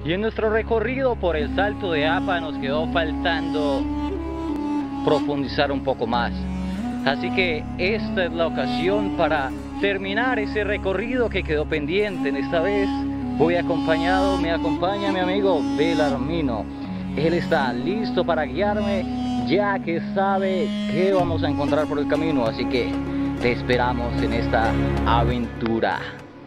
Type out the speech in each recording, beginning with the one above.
Y en nuestro recorrido por el Salto de Apa nos quedó faltando profundizar un poco más. Así que esta es la ocasión para terminar ese recorrido que quedó pendiente. En esta vez me acompaña mi amigo Belarmino. Él está listo para guiarme, ya que sabe qué vamos a encontrar por el camino. Así que te esperamos en esta aventura.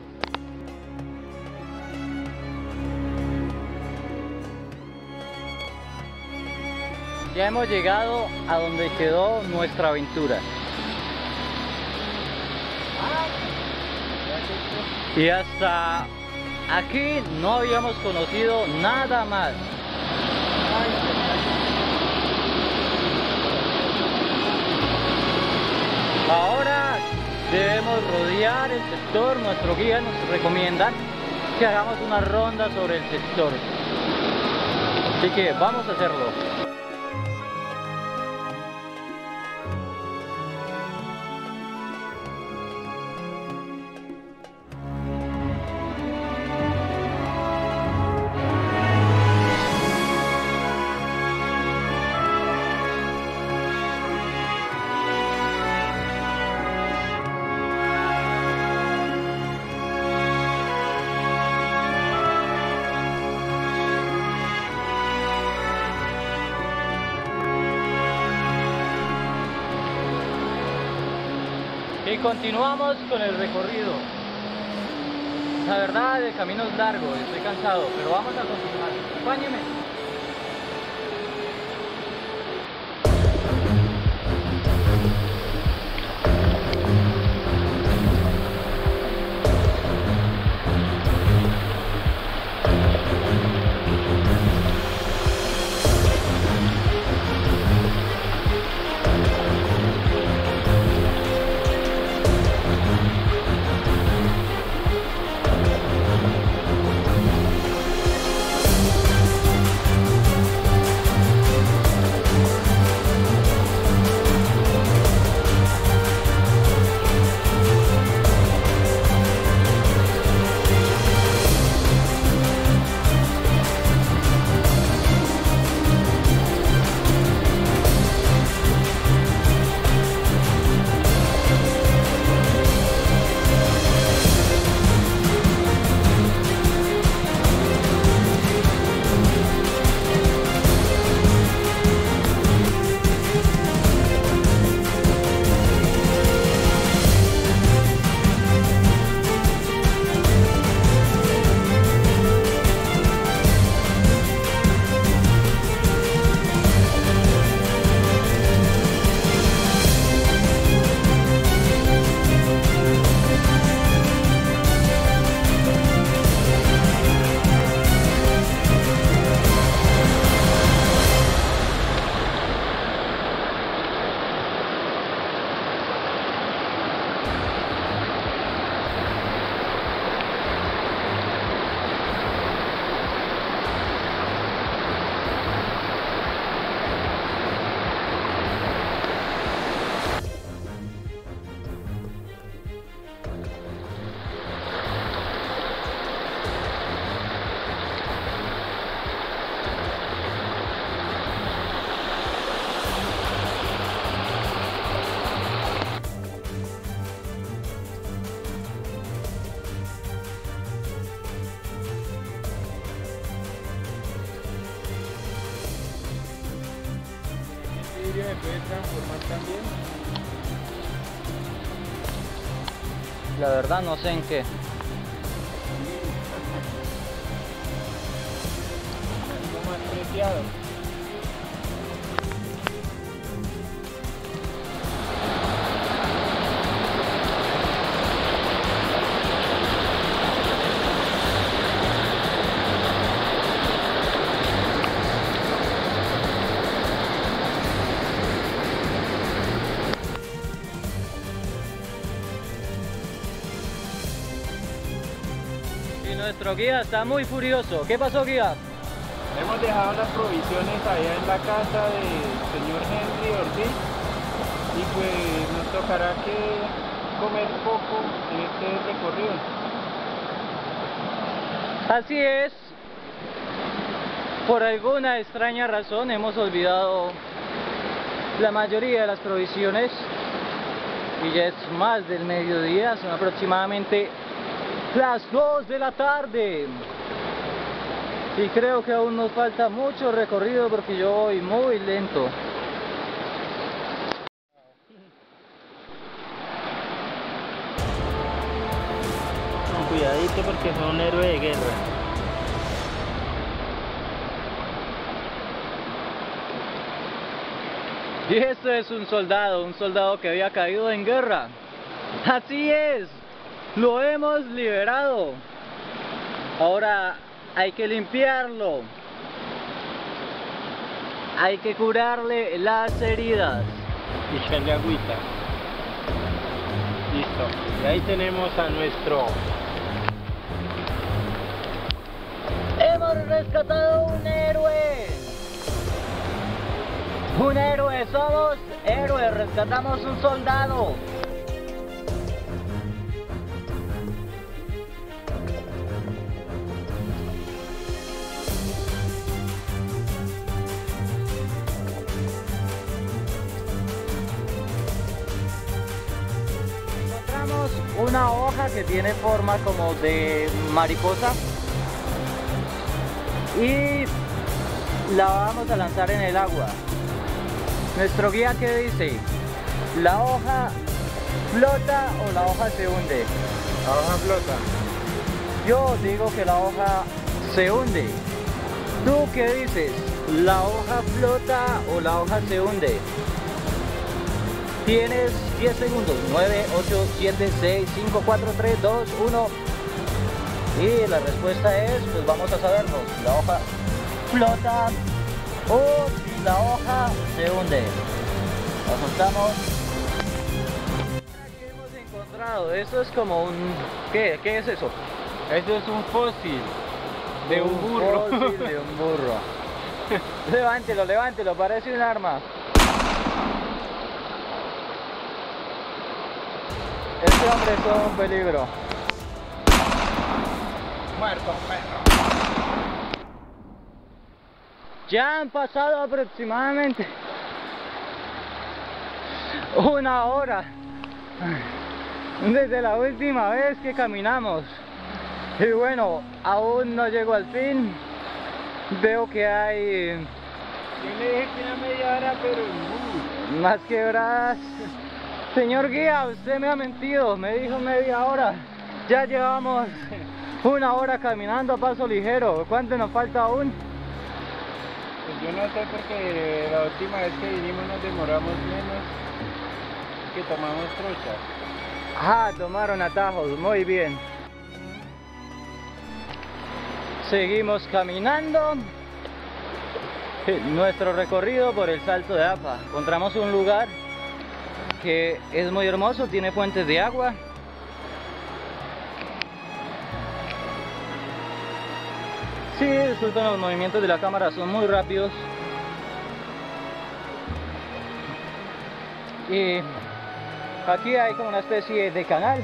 Ya hemos llegado a donde quedó nuestra aventura. Y hasta aquí no habíamos conocido nada más. Ahora debemos rodear el sector. Nuestro guía nos recomienda que hagamos una ronda sobre el sector. Así que vamos a hacerlo. Y continuamos con el recorrido. La verdad, el camino es largo, estoy cansado, pero vamos a continuar. Acompáñenme. ¿Me puede transformar también? La verdad no sé en qué. Algo más preciado. Nuestro guía está muy furioso. ¿Qué pasó, guía? Hemos dejado las provisiones allá en la casa del señor Henry Ortiz y pues nos tocará que comer poco en este recorrido. Así es. Por alguna extraña razón hemos olvidado la mayoría de las provisiones y ya es más del mediodía, son aproximadamente las 2 de la tarde y creo que aún nos falta mucho recorrido porque yo voy muy lento. Con cuidadito porque son un héroe de guerra. Y esto es un soldado que había caído en guerra. Así es, lo hemos liberado. Ahora hay que limpiarlo. Hay que curarle las heridas. Y echarle agüita. Listo. Y ahí tenemos a nuestro... ¡Hemos rescatado un héroe! ¡Un héroe! ¡Somos héroes! ¡Rescatamos un soldado! Encontramos una hoja que tiene forma como de mariposa y la vamos a lanzar en el agua. Nuestro guía, ¿qué dice? ¿La hoja flota o la hoja se hunde? La hoja flota. Yo digo que la hoja se hunde. ¿Tú qué dices? ¿La hoja flota o la hoja se hunde? Tienes 10 segundos. 9, 8, 7, 6, 5, 4, 3, 2, 1. Y la respuesta es, pues vamos a saberlo. La hoja flota o si la hoja se hunde. La soltamos. ¿Qué hemos encontrado? Esto es como un... ¿Qué es eso? Eso es un fósil de un burro. Fósil de un burro. Levántelo, levántelo, parece un arma. Este hombre es todo un peligro. Muerto, perro. Ya han pasado aproximadamente una hora desde la última vez que caminamos. Y bueno, aún no llego al fin. Veo que hay... Yo le dije que una media hora, pero más quebradas. Señor guía, usted me ha mentido, me dijo media hora. Ya llevamos una hora caminando a paso ligero. ¿Cuánto nos falta aún? Pues yo no sé porque la última vez que vinimos nos demoramos menos que tomamos trucha. Ah, tomaron atajos, muy bien. Seguimos caminando nuestro recorrido por el Salto de Apa. Encontramos un lugar que es muy hermoso, tiene fuentes de agua. Sí, disculpen, los movimientos de la cámara son muy rápidos. Y aquí hay como una especie de canal.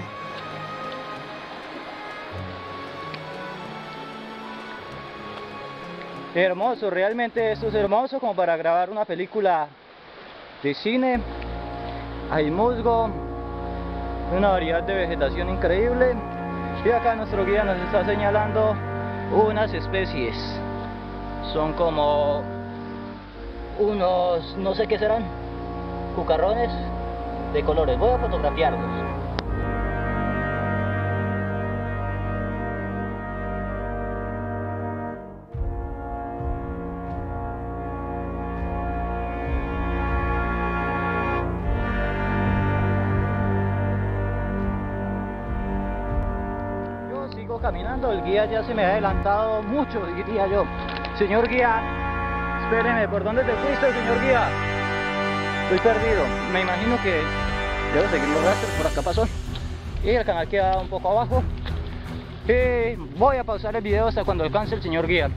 Hermoso, realmente esto es hermoso como para grabar una película de cine. Hay musgo, una variedad de vegetación increíble. Y acá nuestro guía nos está señalando unas especies. Son como unos, no sé qué serán, cucarrones de colores. Voy a fotografiarlos. Caminando, el guía ya se me ha adelantado mucho, diría yo. Señor guía, espéreme, ¿por dónde te fuiste, señor guía? Estoy perdido, me imagino que debo seguir los rastros, por acá pasó. Y el canal queda un poco abajo. Y voy a pausar el video hasta cuando alcance el señor guía.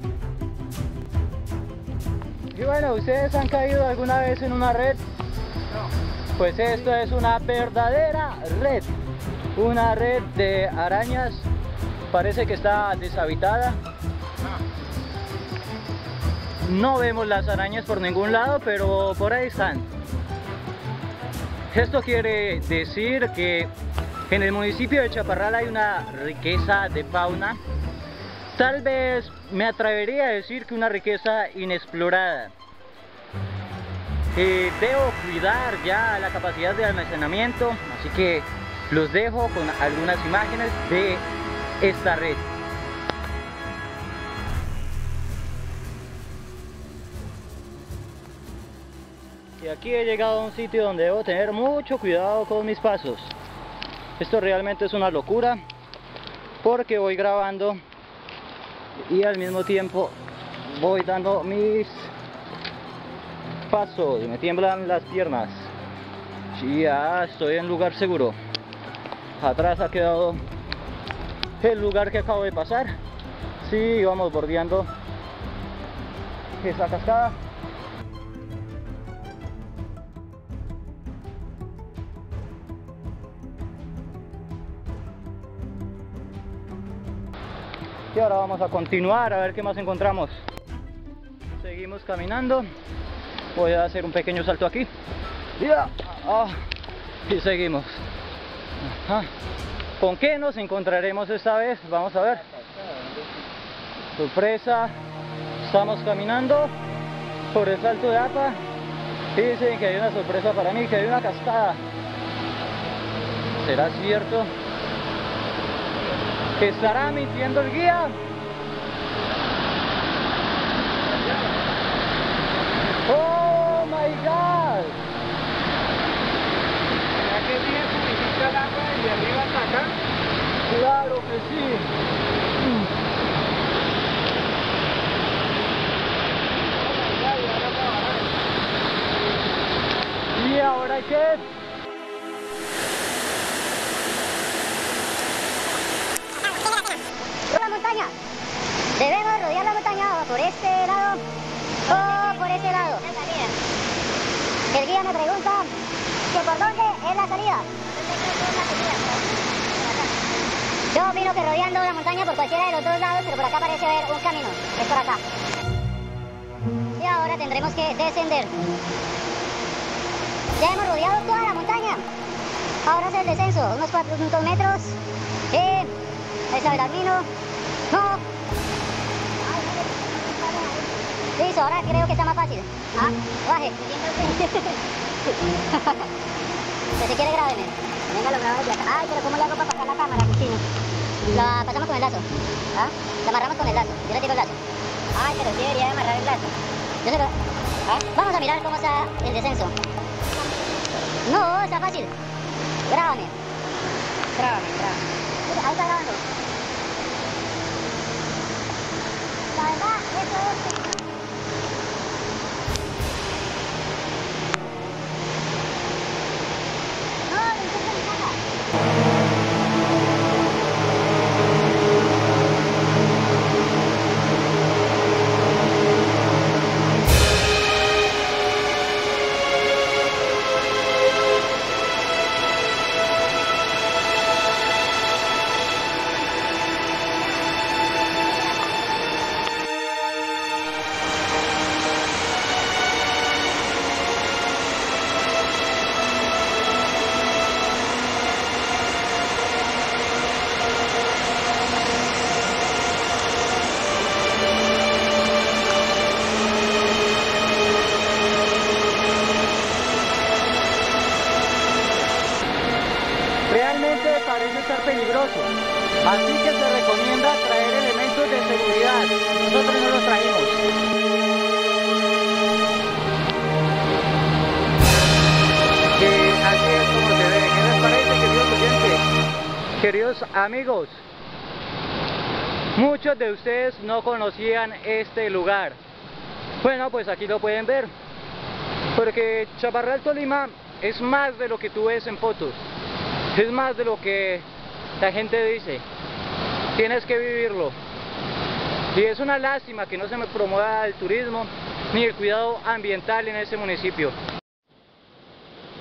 Y bueno, ¿ustedes han caído alguna vez en una red? Pues esto es una verdadera red. Una red de arañas. Parece que está deshabitada. No vemos las arañas por ningún lado, pero por ahí están. Esto quiere decir que en el municipio de Chaparral hay una riqueza de fauna. Tal vez me atrevería a decir que una riqueza inexplorada. Debo cuidar ya la capacidad de almacenamiento, así que los dejo con algunas imágenes de esta red. Y aquí he llegado a un sitio donde debo tener mucho cuidado con mis pasos. Esto realmente es una locura, porque voy grabando y al mismo tiempo voy dando mis pasos y me tiemblan las piernas. Y ya estoy en lugar seguro. Atrás ha quedado el lugar que acabo de pasar. Sí, vamos bordeando esa cascada. Y ahora vamos a continuar a ver qué más encontramos. Seguimos caminando. Voy a hacer un pequeño salto aquí. Y seguimos. ¿Con qué nos encontraremos esta vez? Vamos a ver. Sorpresa. Estamos caminando por el salto de APA. Y dicen que hay una sorpresa para mí, que hay una cascada. ¿Será cierto? ¿Estará mintiendo el guía? ¡Oh my God! ¿Será que bien purifica el agua desde arriba hasta acá? ¡Claro que sí! ¿Y ahora qué? La montaña. Debemos rodear la montaña por este lado o por este lado. El guía me pregunta que por dónde es la salida. Yo opino que rodeando la montaña por cualquiera de los dos lados, pero por acá parece haber un camino. Es por acá. Y ahora tendremos que descender. Ya hemos rodeado toda la montaña. Ahora es el descenso, unos 400 metros. Esa es el camino. No. Listo, ahora creo que está más fácil. Baje. Si quiere grábeme. Venga, lo grabo desde acá. Ay, pero ¿cómo le hago para pasar la cámara, Cristina? La pasamos con el lazo. La amarramos con el lazo. Yo le tiro el lazo. Ay, pero sí debería amarrar el lazo. Yo se lo... Vamos a mirar cómo está el descenso. No, está fácil. Grábame. Grábame. Ahí está grabando. La verdad, eso es... No, lo intento en casa. Parece estar peligroso, así que se recomienda traer elementos de seguridad. Nosotros no los trajimos. Así es como se ve. ¿Qué les parece, queridos oyentes? Queridos amigos, muchos de ustedes no conocían este lugar. Bueno, pues aquí lo pueden ver, porque Chaparral, Tolima es más de lo que tú ves en fotos. Es más de lo que la gente dice. Tienes que vivirlo. Y es una lástima que no se me promueva el turismo ni el cuidado ambiental en ese municipio.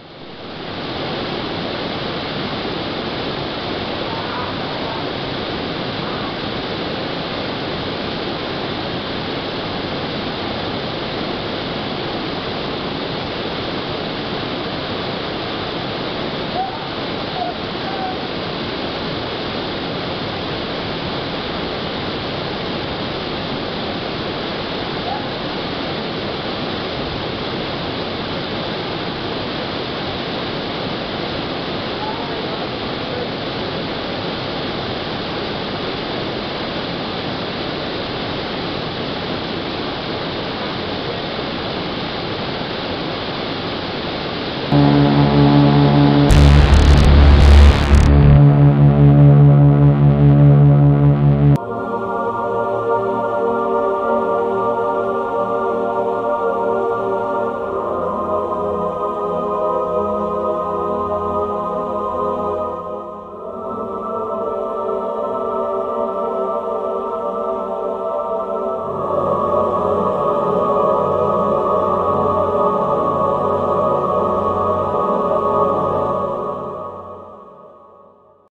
Gracias.